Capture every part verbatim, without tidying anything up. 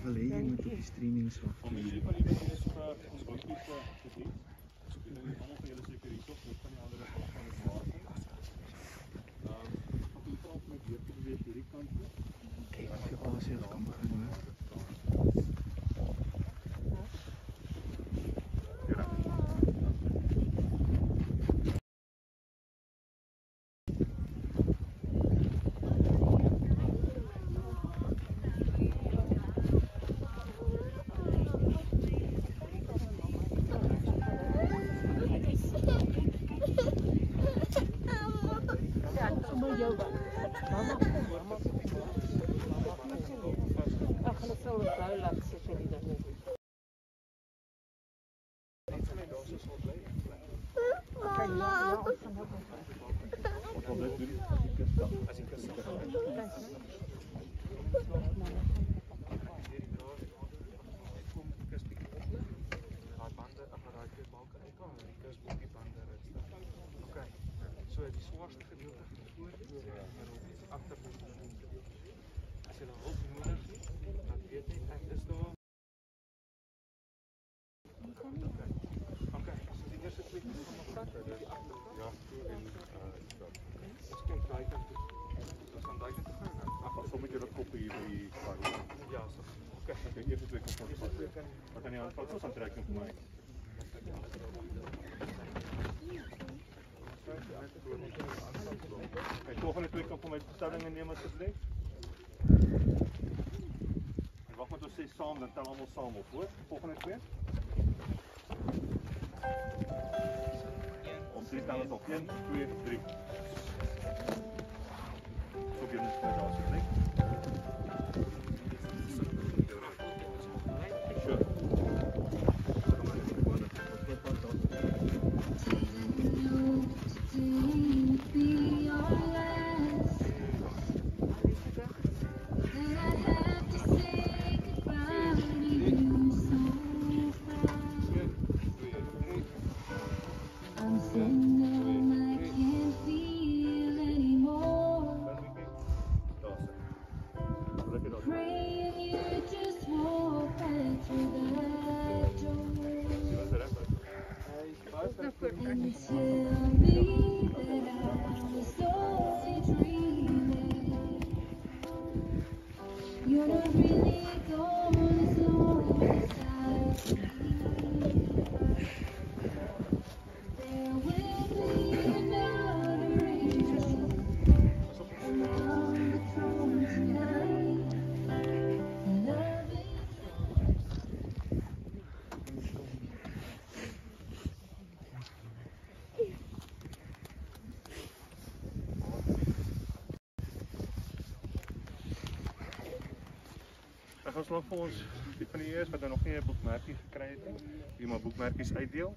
wil hê jy moet op die streaming swak. Om die van die mense is vir ons groepies gebied. En dan almal van julle seker hierop, dit van die ander is al van die water. Ehm, op die kant met weer te beweeg hierdie kant toe. Kyk, as jy pas hier kan begin hoor. So die zwaarste gedeelte van voor en achter de as jy nou hulp nodig het, dan weet jy ek is daar. Okay, so die eerste twee is van my pad, die agterkant. Ja, toe en uh stap. Ons kyk daai kant toe. Ons gaan daai kant toe gaan. Ag, so moet jy dat kop hier by die kar. Ja, so. Okay, ek het eerste twee kant van. Wat kan jy aanval so aan trek vir my? Kijk, volgende twee kan voor mijn bestellingen nemen alsjeblieft. En wacht met ons steeds samen, dan tellen allemaal samen op hoor. Volgende twee. Om drie tellen op. één, twee, drie. Zo je het met alsjeblieft. Ek gaan slag vir ons die van die eers wat nou nog nie 'n boekmerkie gekry het nie. Wie maar boekmerkies uitdeel.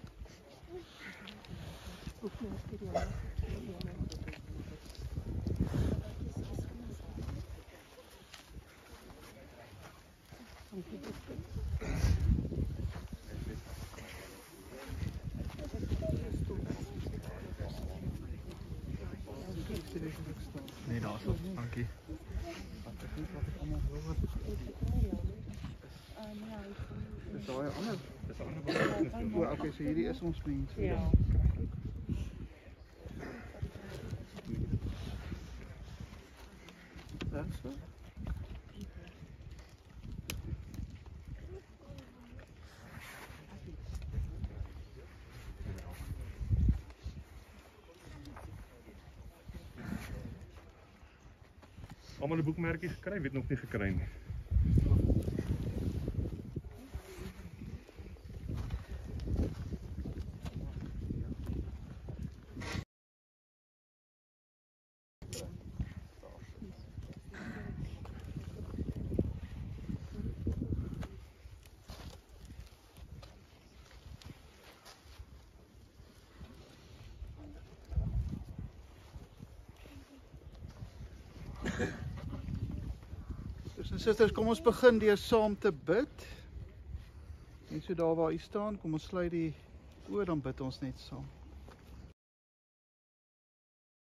Boekmerkie ja. Nee, daar is op. Dankie. Dis daai ander, dis 'n ander begrafnis. O, okay, so hierdie is ons mense. Ja. Ja, so. Almal 'n boekmerkie gekry, weet nog nie gekry nie. Broers en susters, kom ons begin deur saam te bid. En so daar waar u staan, kom ons sluit die oë, dan bid ons net saam.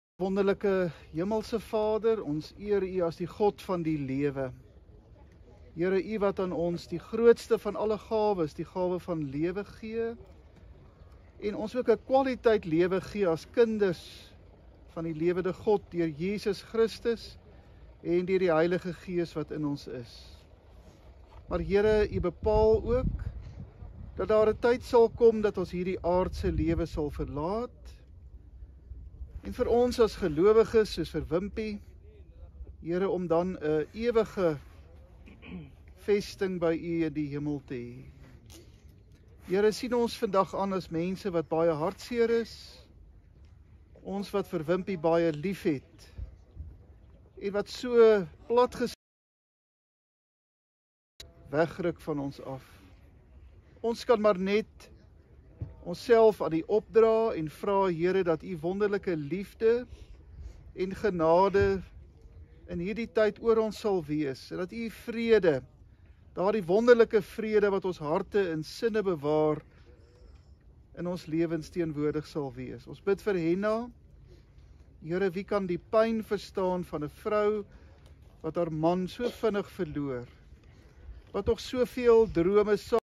Wonderlike Hemelse Vader, ons eer u as die God van die lewe. Here, U wat aan ons die grootste van alle gawes, die gawe van lewe gee, en ons ook 'n kwaliteit lewe gee as kinders van die lewende God deur Jesus Christus en deur die Heilige Gees wat in ons is. Maar Here, U bepaal ook dat daar 'n tyd sal kom dat ons hierdie aardse lewe sal verlaat. En vir ons as gelowiges, soos vir Wimpie, Here, om dan 'n ewige vesting by U in die hemel te hê. Here, sien ons vandag aan as mense wat baie hartseer is, ons wat vir Wimpie baie lief het, en wat so platges wegruk van ons af. Ons kan maar net onsself aan U opdra en vra, Here, dat U wonderlike liefde en genade in hierdie tyd oor ons sal wees, en dat U vrede, daardie wonderlike vrede wat ons harte en sinne bewaar, in ons lewens teenwoordig sal wees. Ons bid vir Henna. Here, wie kan die pyn verstaan van 'n vrou wat haar man so vinnig verloor, wat nog soveel drome saam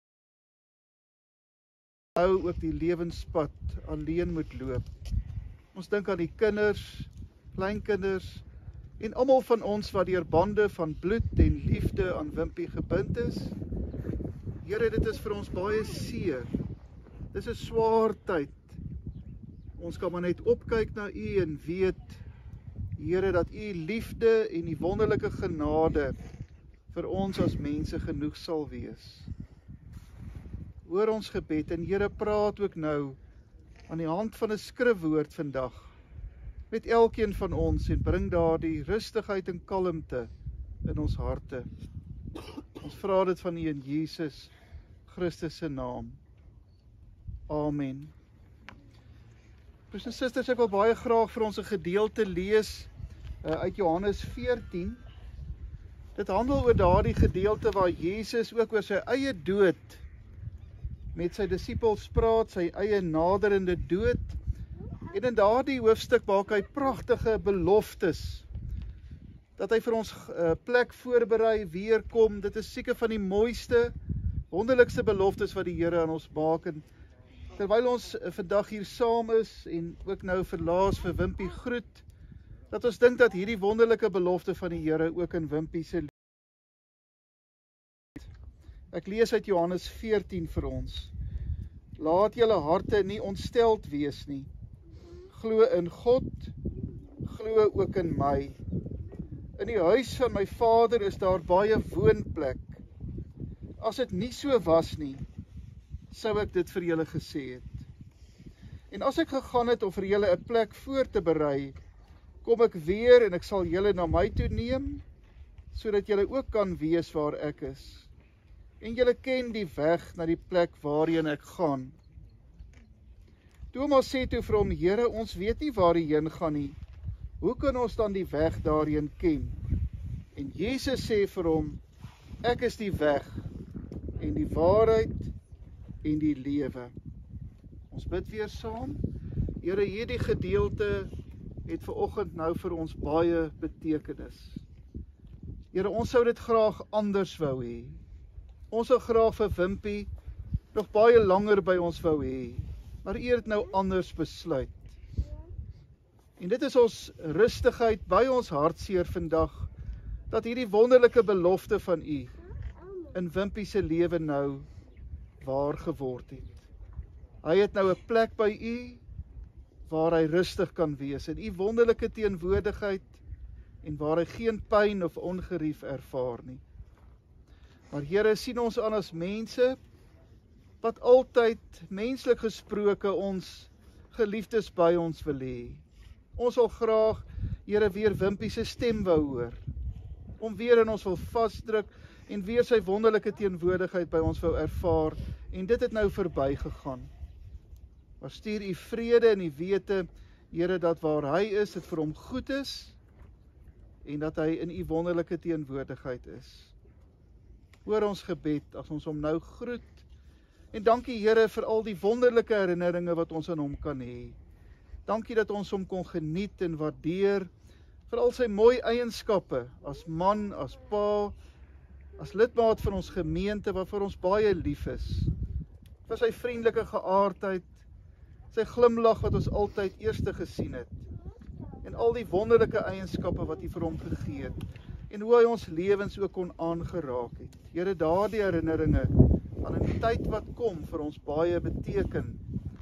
nou ook die lewenspad alleen moet loop. Ons dink aan die kinders, kleinkinders, en almal van ons wat deur bande van bloed en liefde aan Wimpie gebind is. Here, dit is vir ons baie seer. Dis 'n swaar tyd. Ons kan maar net opkyk na U en weet, Here, dat U liefde en die wonderlike genade vir ons as mense genoeg sal wees. Hoor ons gebed, en Here, praat ook nou aan die hand van 'n skrifwoord vandag met elkeen van ons, en bring daar die rustigheid en kalmte in ons harte. Ons vra dit van U in Jesus Christus se naam. Amen. Broers en susters, ek wil baie graag vir ons 'n gedeelte lees uh, uit Johannes veertien. Dit handel oor daardie gedeelte waar Jesus ook oor sy eie dood met sy disippels praat, sy eie naderende dood. En in daardie hoofstuk maak hy pragtige beloftes, dat hy vir ons uh, plek voorberei, weer kom. Dit is seker van die mooiste, wonderlikste beloftes wat die Here aan ons maak. En terwyl ons uh, vandag hier saam is, en ook nou verlaas vir Wimpie groet, dat ons dink dat hierdie wonderlike belofte van die Here ook in Wimpie se lewe. Ek lees uit Johannes veertien vir ons. Laat julle harte nie ontsteld wees nie. Glo in God, glo ook in my. In die huis van my Vader is daar baie woonplek. As dit nie so was nie, sou ek dit vir julle gesê het. En as ek gegaan het om vir julle 'n plek voor te berei, kom ek weer en ek sal julle na my toe neem, sodat julle ook kan weet waar ek is. En julle ken die weg na die plek waarheen ek gaan. Thomas sê toe vir hom, Here, ons weet nie waar hy heen gaan nie. Hoe kan ons dan die weg daarheen ken? En Jesus sê vir hom, ek is die weg en die waarheid en die lewe. Ons bid weer saam. Here, hierdie gedeelte het vanoggend nou vir ons baie betekenis. Here, ons sou dit graag anders wou hê. Ons sou graag vir Wimpie nog baie langer by ons wou hê, maar U het nou anders besluit. En dit is ons rustigheid by ons hartseer vandag, dat hierdie wonderlike belofte van U in Wimpie se lewe nou waar geword het. Hy het nou 'n plek by U waar hy rustig kan wees, in U wonderlike teenwoordigheid, en waar hy geen pyn of ongerief ervaar nie. Maar Here, sien ons aan as mense wat altyd, menslik gesproke, ons geliefdes by ons wil hê. Ons wil graag, Here, weer Wimpie se stem wou hoor, om weer in ons wil vasdruk, en weer sy wonderlike teenwoordigheid by ons wou ervaar, en dit het nou verby gegaan. Maar stuur U vrede en U wete, Here, dat waar hy is, dit vir hom goed is, en dat hy in U wonderlike teenwoordigheid is. Hoor ons gebed as ons hom nou groet, en dankie Here vir al die wonderlike herinneringe wat ons aan hom kan hê. Dankie dat ons hom kon geniet en waardeer, vir al sy mooi eienskappe, as man, as pa, as lidmaat van ons gemeente waarvoor ons baie lief is, vir sy vriendelike geaardheid, sy glimlag wat ons altyd eerste gesien het, en al die wonderlike eienskappe wat hy vir hom gegee het, en hoe hy ons lewens ook kon aangeraak het. Here, daardie herinneringe aan in die tyd wat kom vir ons baie beteken,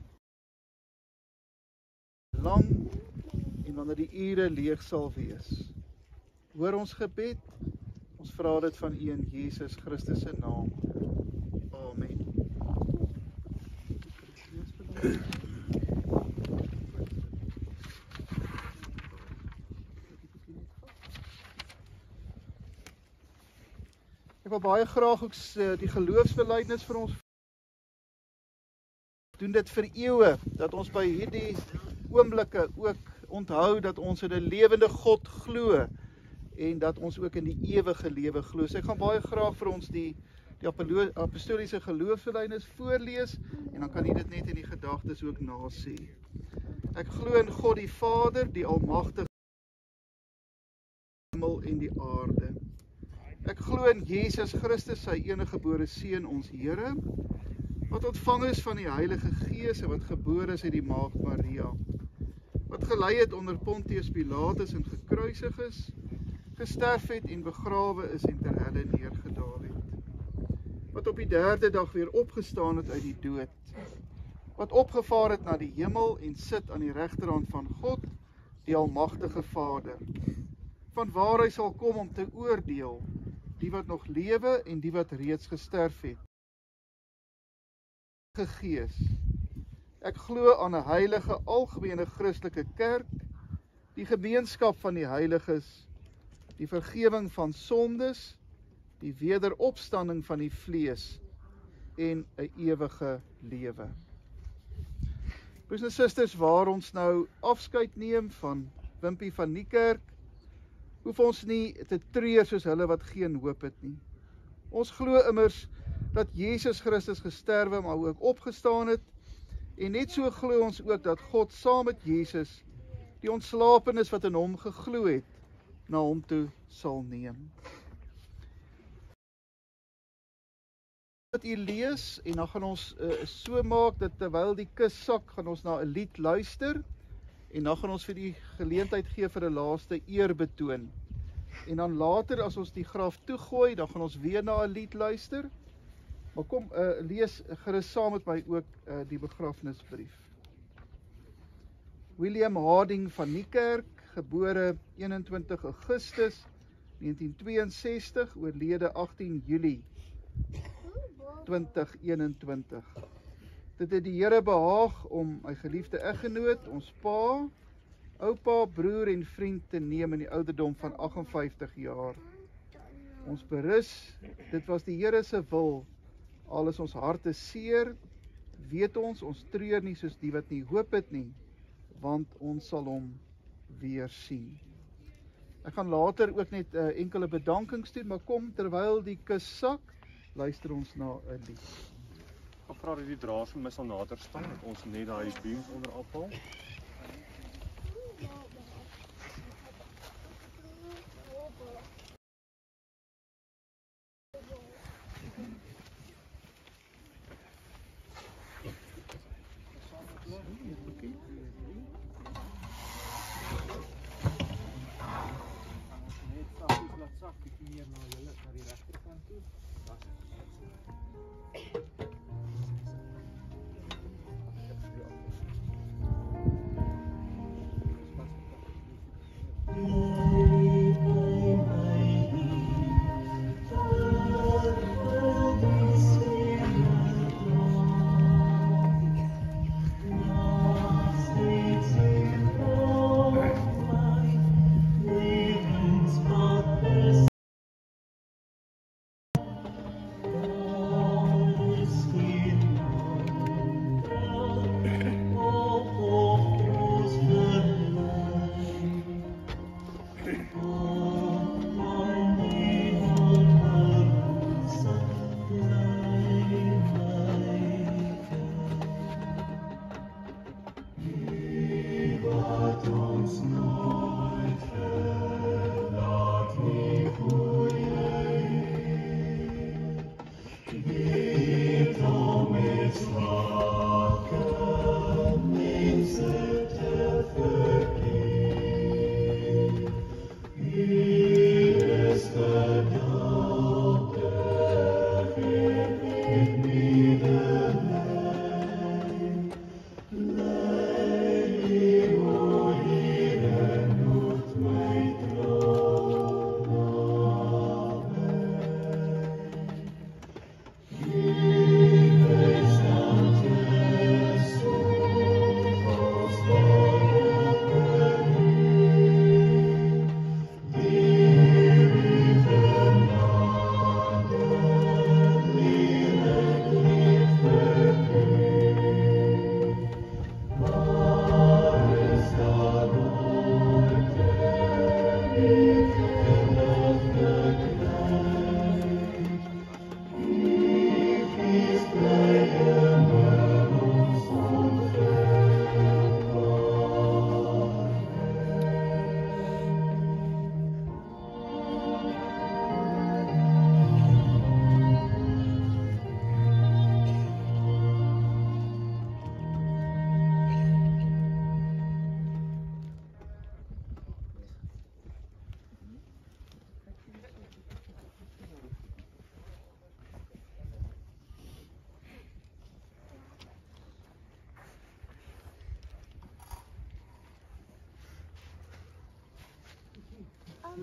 lang en wanneer die ure leeg sal wees. Hoor ons gebed, ons vra dit van U in Jesus Christus se naam. Amen. Ek wil baie graag ook die geloofsbelijdenis vir ons doen dit vir eeue, dat ons by hierdie oomblikke ook onthou dat ons in 'n lewende God glo en dat ons ook in die ewige lewe glo. So ek gaan baie graag vir ons die die apostoliese geloofsbelijdenis voorlees en dan kan jy dit net in die gedagtes ook nasê. Ek glo in God die Vader, die almagtige hemel en die aarde. Ek glo in Jesus Christus, sy enige gebore seun, ons Here, wat ontvang is van die Heilige Gees en wat gebore is uit die Maagd Maria, wat gelei het onder Pontius Pilatus en gekruisig is, gesterf het en begrawe is en ter helle neergedaal het, wat op die derde dag weer opgestaan het uit die dood, wat opgevaar het na die hemel en sit aan die regterhand van God, die almagtige Vader, van waar hy sal kom om te oordeel, die wat nog lewe en die wat reeds gesterf het. Gees. Ek glo aan 'n heilige algemene Christelike kerk, die gemeenskap van die heiliges, die vergewing van sondes, die wederopstanding van die vlees en 'n ewige lewe. Broers en susters, waar ons nou afskeid neem van Wimpie van Niekerk, hoef ons nie te treur soos hulle wat geen hoop het nie. Ons glo immers dat Jesus Christus gesterwe maar ook opgestaan het, en net so glo ons ook dat God saam met Jesus die ontslapenis wat in hom geglo het, na hom toe sal neem. Wat u lees, en dan gaan ons uh, so maak dat terwyl die kus sak, gaan ons na 'n lied luister, en dan gaan ons vir die geleentheid gee vir 'n laaste eerbetoon. En dan later, as ons die graf toegooi, dan gaan ons weer na 'n lied luister. Maar kom, uh, lees gerus saam met my ook uh, die begrafnisbrief. William Harding van Niekerk, gebore eenentwintig Augustus negentien tweeënsestig, oorlede agtien Julie twintig eenentwintig. Dit het die Here behaag om my geliefde eggenoot, ons pa, oupa, broer en vriend te neem in die ouderdom van agt en vyftig jaar. Ons berus, dit was die Here se wil. Al is ons harte seer, weet ons, ons treur nie soos die wat nie hoop het nie, want ons sal hom weer sien. Ek gaan later ook net uh, enkele bedankings doen, maar kom, terwyl die kus sak, luister ons na 'n lied. Ek vra dat die draers van my sal nader staan, dat ons net daai beams onder afhaal.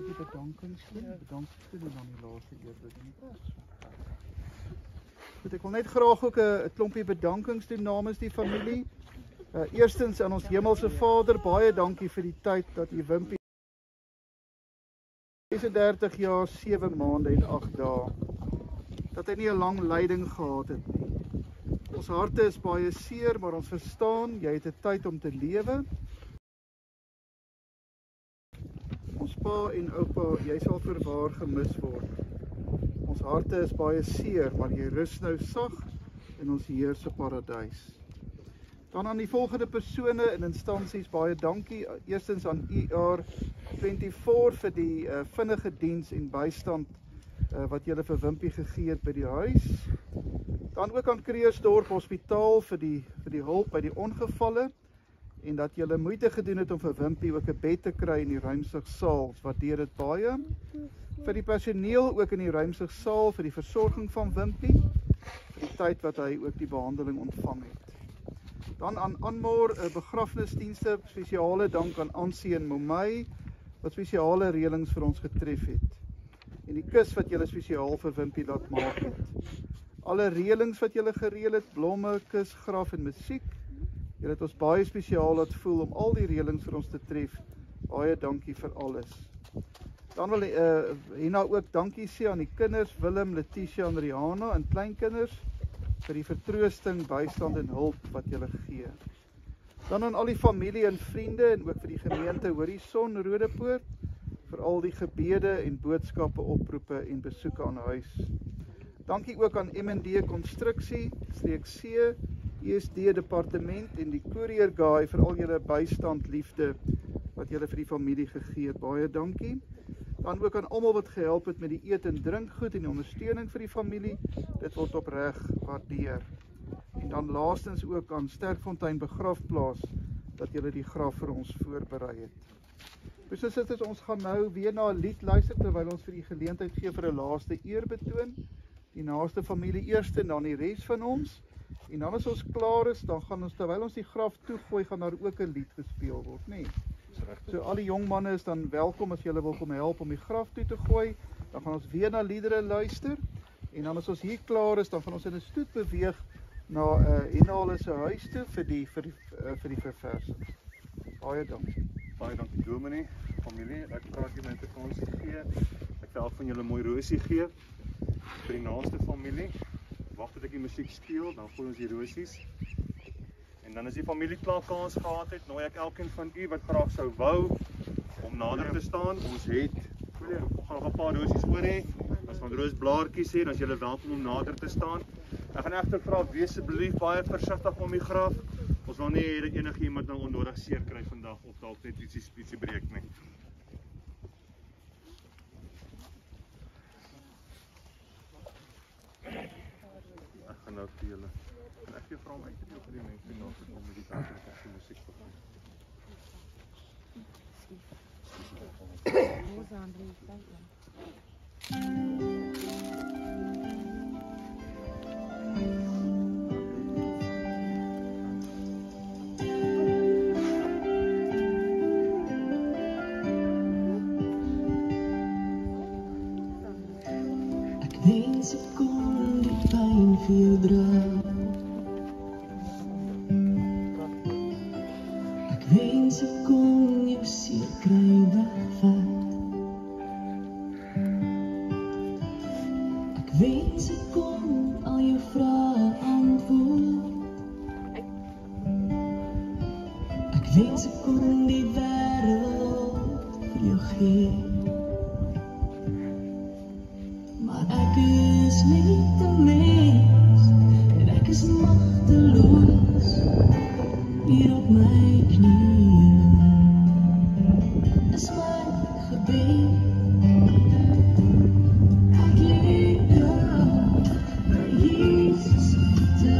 die bedankingsdoen, bedankingsdoen en dan die laaste eerbediening. Goed, ek wil net graag ook 'n klompie bedankings doen namens die familie. Uh, eerstens aan ons hemelse Vader, baie dankie vir die tyd dat u Wimpie sesendertig jaar, sewe maande en agt dae, dat hy nie 'n lang lyding gehad het nie. Ons harte is baie seer, maar ons verstaan, jy het 'n tyd om te lewe. Ons pa en oupa, jy sal verwaar gemis word. Ons harte is baie seer, maar jy rus nou sag in ons Heer se paradys. Dan aan die volgende persone en instansies baie dankie. Eerstens aan I R vyf vir die uh, vinnige diens en bystand uh, wat julle vir Wimpie gegee het by die huis. Dan ook aan Kreersdorp Hospitaal vir die, vir die hulp by die ongevalle en dat julle moeite gedoen het om vir Wimpie ook 'n bed te kry in die ruimsigsaal. Waardeer dit baie. Vir die personeel ook in die ruimsigsaal vir die versorging van Wimpie, vir die tyd wat hy ook die behandeling ontvang het. Dan aan Anmor uh, begrafnisdienste, spesiale dank aan Ansie en Momay wat spesiale reëlings vir ons getref het. En die kus wat julle spesiaal vir Wimpie laat maak het. Alle reëlings wat julle gereël het, blomme, kus, graf en musiek. Julle het ons baie spesiaal laat voel om al die reëlings vir ons te tref. Baie dankie vir alles. Dan wil uh, Hina ook dankie sê aan die kinders, Willem, Letitia en Rihanna en kleinkinders vir die vertroosting, bystand en hulp wat julle gee. Dan aan al die familie en vriende en ook vir die gemeente Horison, Rodepoort, vir al die gebede en boodskappe, oproepe en besoeke aan huis. Dankie ook aan M en D Konstruksie, streek C, E S D Departement en die Courier Guy vir al julle bystand, liefde wat julle vir die familie gegee het. Baie dankie. Dan ook aan almal wat gehelp het met die eet en drinkgoed en die ondersteuning vir die familie. Dit word opreg waardeer. En dan laastens ook aan Sterkfontein Begrafplaas dat julle die graf vir ons voorberei het. Dus dit ons gaan nou weer na 'n lied luister terwyl ons vir die geleentheid gee vir 'n laaste eerbetoon. Die naaste familie eerste en dan die res van ons. En dan as ons klaar is, dan gaan ons terwyl ons die graf toegooi, gaan daar ook 'n lied gespeel word, nê? Nee. So al die jong manne is dan welkom as julle wil kom help om die graf toe te gooi. Dan gaan ons weer na liedere luister. En dan as ons hier klaar is, dan gaan ons in 'n stoet beweeg na uh, Hina se huis toe vir die vir die, uh, vir die verversing. Baie dankie. Baie dankie dominee, familie. Ek praat hier met ons gee. Ek wil elk van julle mooi rosie gee vir die naaste familie. Wag tot ek die musiek speel, dan gooi ons die rosies. En dan as die familie klaar kans gehad het, nooi ek elkeen van u wat graag sou wou om nader te staan. Ons het gaan nog 'n paar rosies oor hê. As van roosblaartjies sê, dan is julle welkom om nader te staan. Ek gaan egter vra, wees asseblief baie versigtig om die graf. Ons wil nie hê dat enige iemand nou onnodig seer kry vandag of dalk net ietsie ietsie breek nie. Ek gaan nou vir julle. En ek gee vra om uit te deel vir die mense nou om met die tafel te musiek te doen. Ek wens ek kon die pyn vir jou dra. Ek wens ek kon jou seer kry wegvat. Ek wens ek kon al jou vrae antwoord. Ek wens ek kon die wêreld vir jou gee. Maar ek is net 'n mens en ek is magteloos hier op my knieë. Dis my gebed. Ek lê daar by Jesus te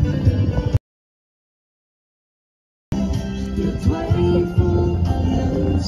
Your twyfel alone.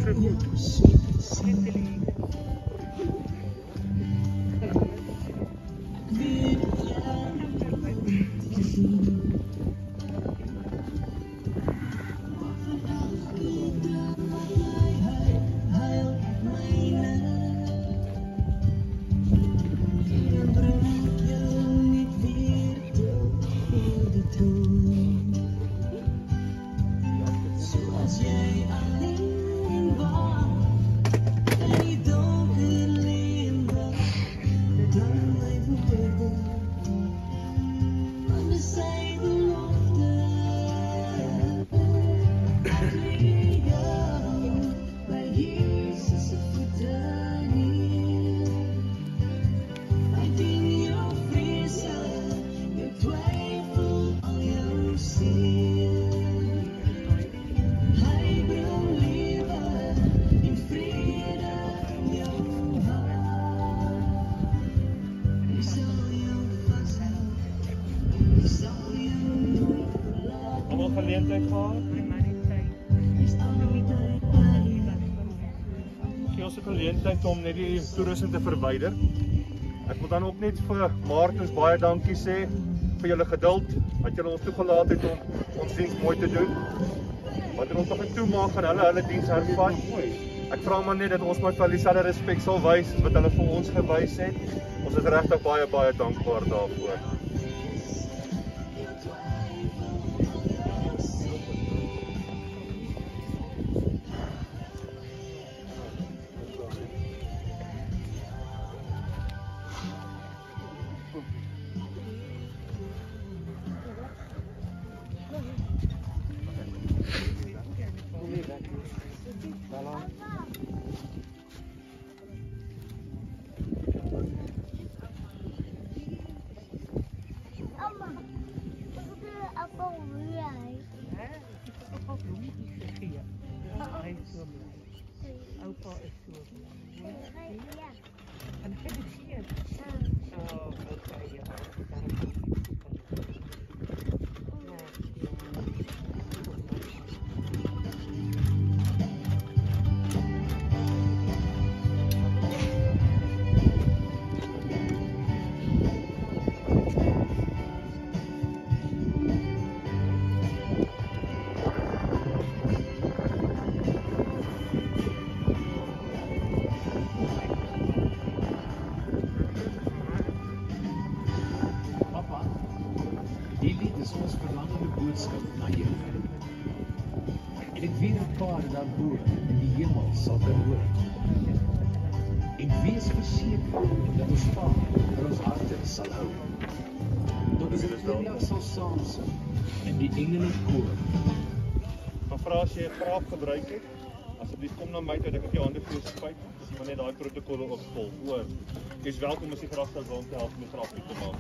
geleentheid gehad? Gee ons 'n geleentheid om net die toerusting te verwyder. Ek wil dan ook net vir Martens baie dankie sê vir julle geduld, dat julle ons toegelaat het om ons diens mooi te doen. Wanneer ons nog in toemaak gaan hulle hulle diens hervat. Ek vra maar net dat ons maar vir dieselfde respek sal wys wat hulle vir ons gewys het. Ons is regtig baie baie dankbaar daarvoor. As jy 'n graaf gebruik het, asseblief kom na my toe, ek het jou hande vir jou spuit, as jy maar net daai protokolle opvolg, hoor. Jy is welkom as jy graag sou wil om te help om die graaf te maak.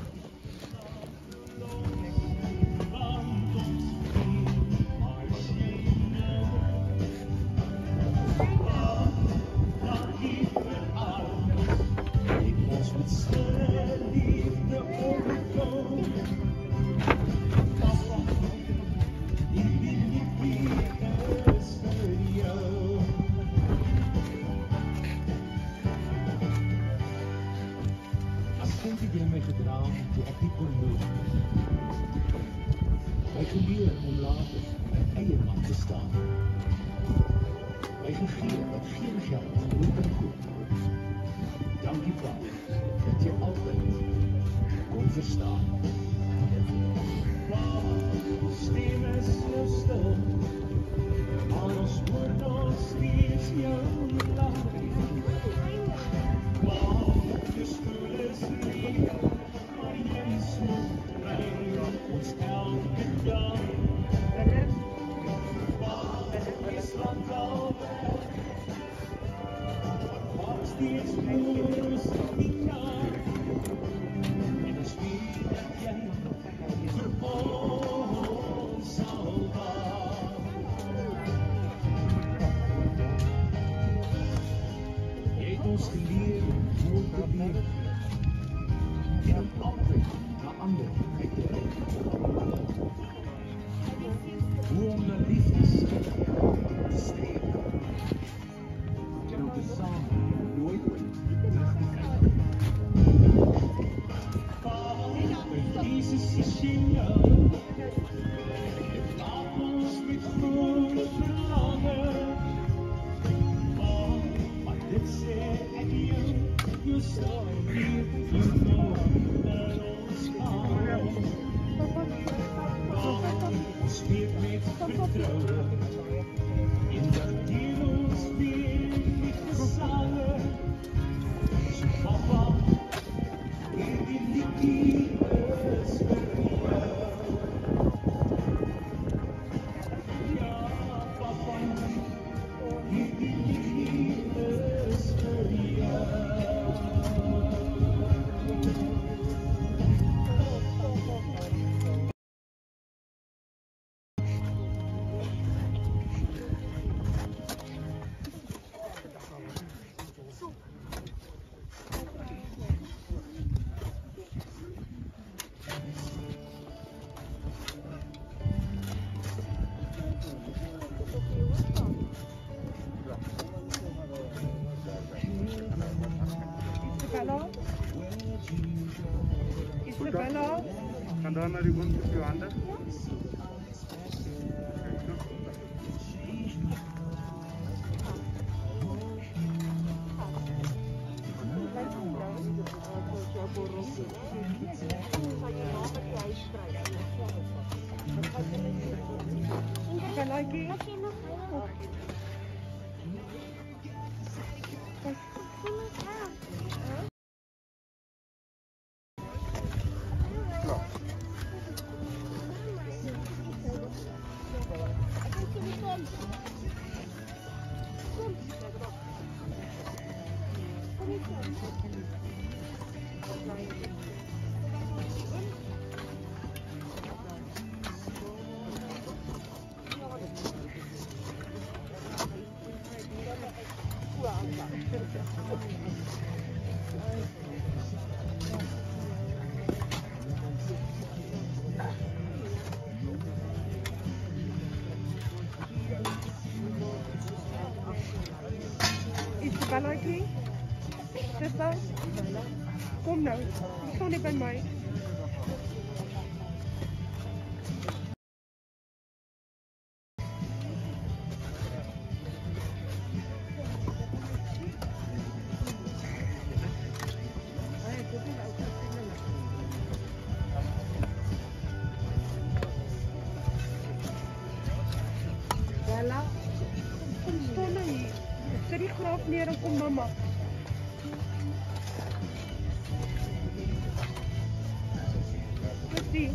Isabella? Isabella? Gaan daar naar die hond met je handen? Isabella? Isabella, Tessa, kom nou, je staan niet bij mij. Bella, kom staan nou hier. Zet die graf neer en kom mama. Zie.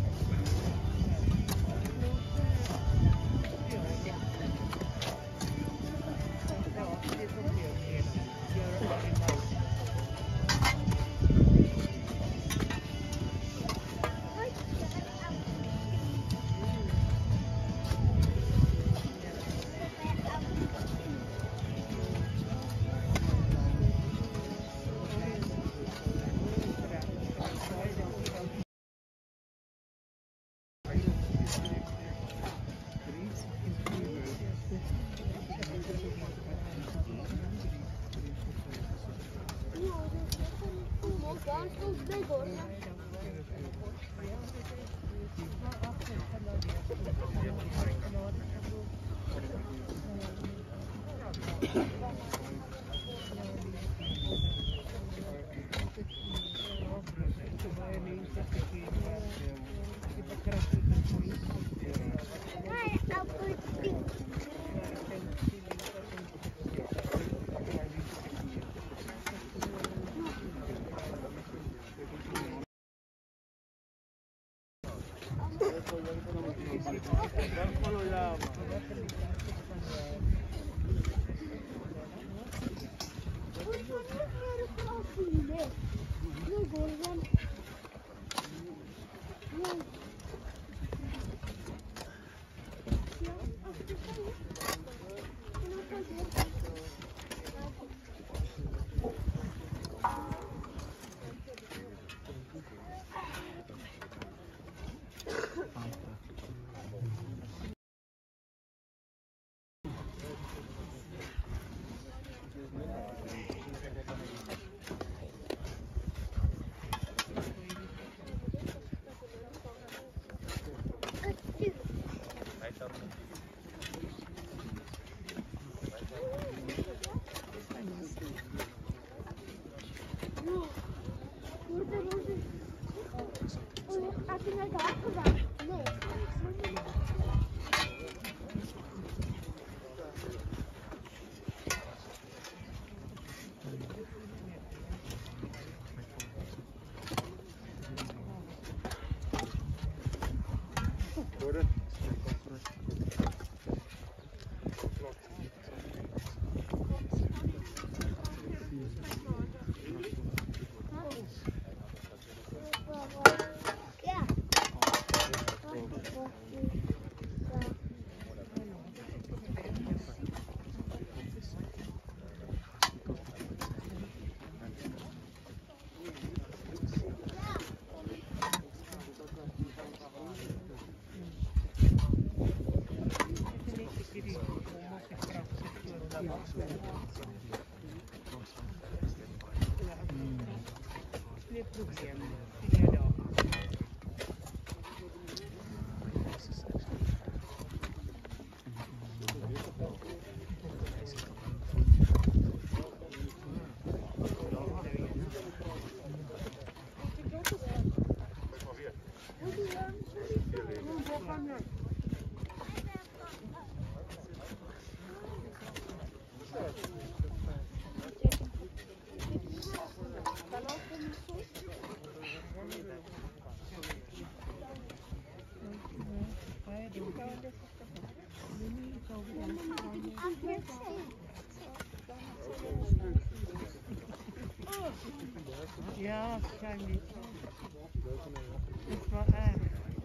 Ja, klein beetje. Het was erg.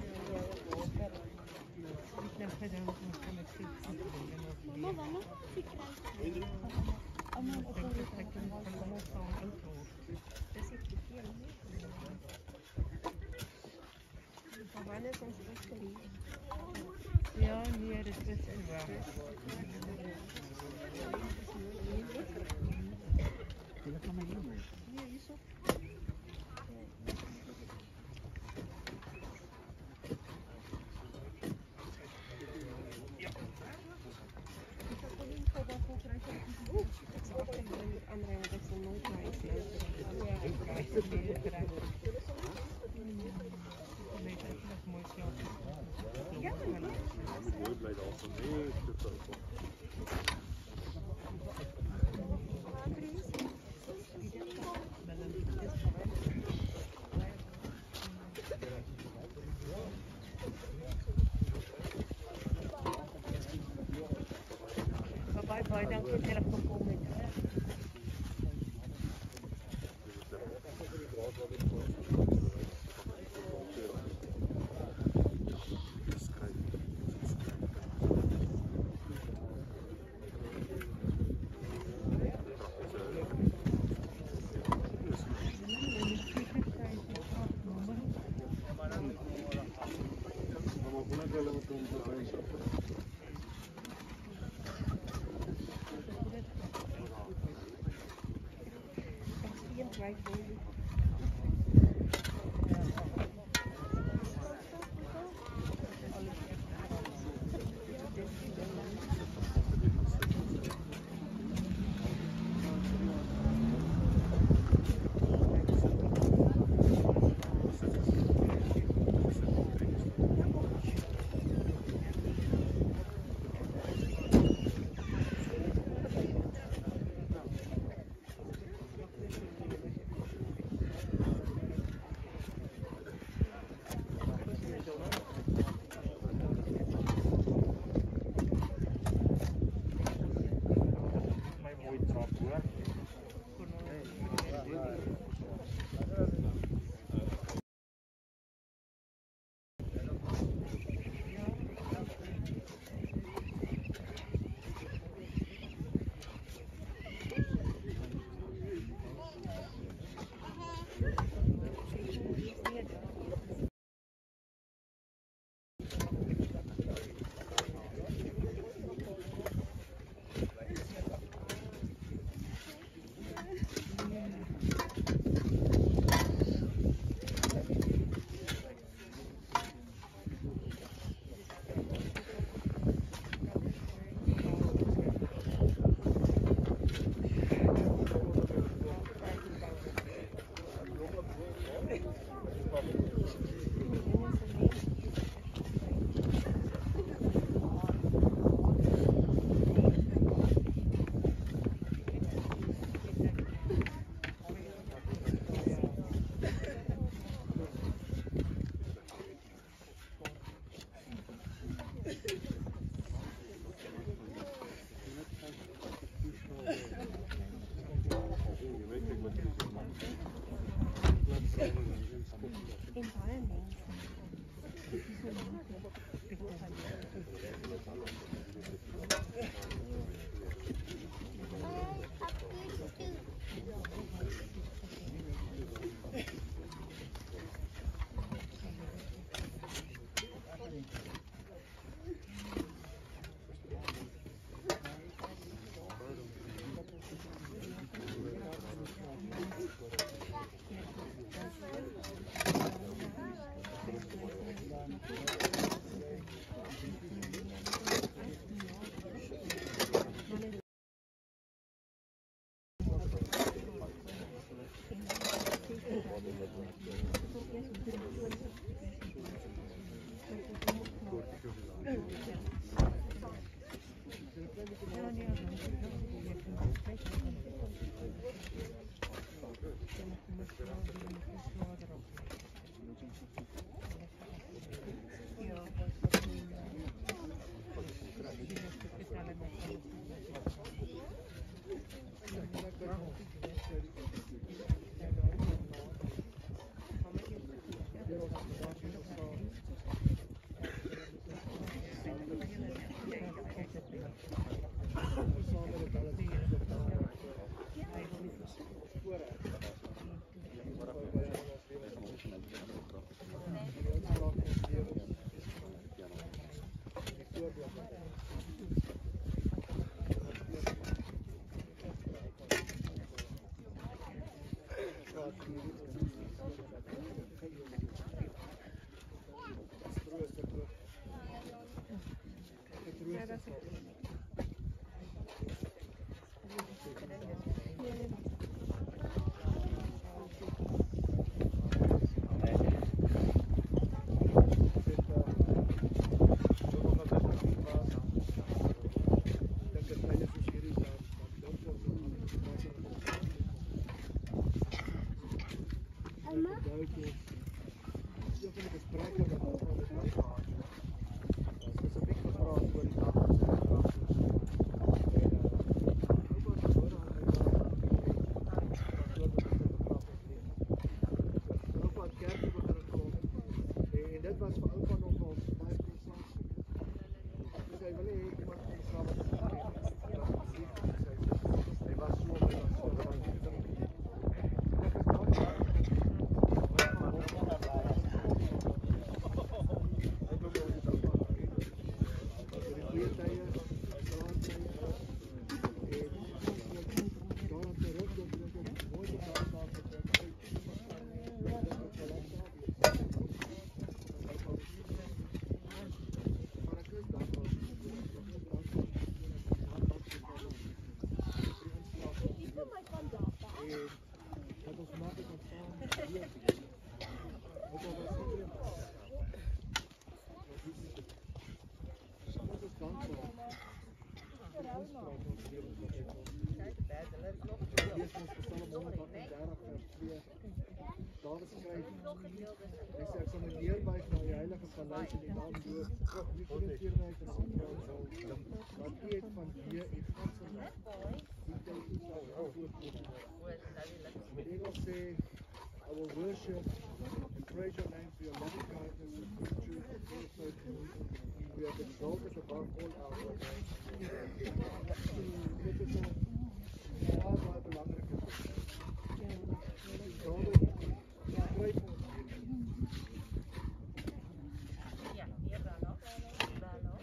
Ik heb gedaan van het fietsen. Mama, waarom fietsen? Allemaal op een plek van de mond van een auto. Dat zit hier. Van wanneer is ons rust? Ja, nee, dat is het wel. Bye bye, dank je wel voor komen. Right for you. I will worship and praise your name for your loving kindness and good truth and your faithfulness. You have exalted above all our ways. Dit is 'n baie baie belangrike ding. Daarom kry ons Ja, hier dan nog. Daar nog.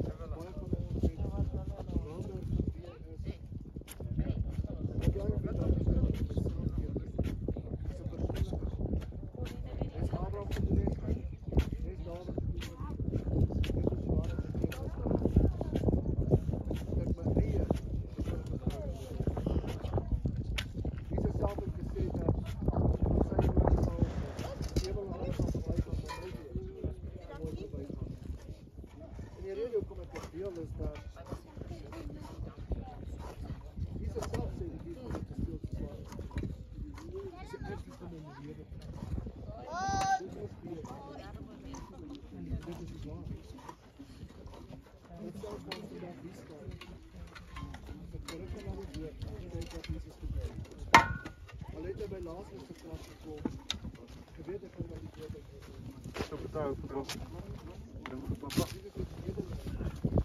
Thank you. Zo betaald.